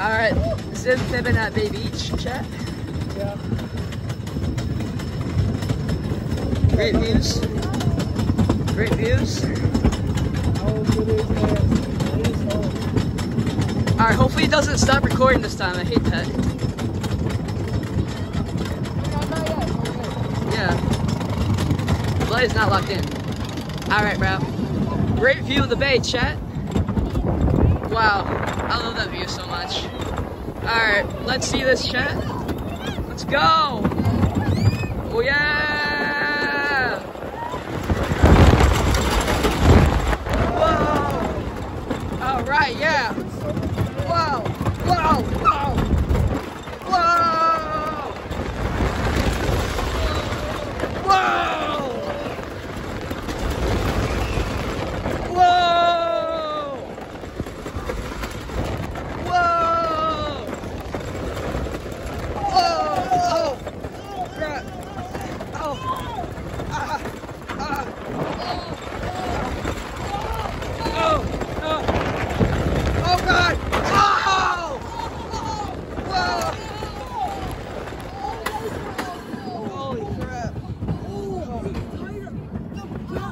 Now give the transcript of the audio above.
Alright, Zippin at Bay Beach, chat. Yeah. Great views. Great views. Alright, hopefully it doesn't stop recording this time. I hate that. Yeah. The light is not locked in. Alright, bro. Great view of the bay, chat. Wow. I love that view so much. Alright, let's see this, chat. Let's go! Oh yeah! Whoa! Alright, yeah.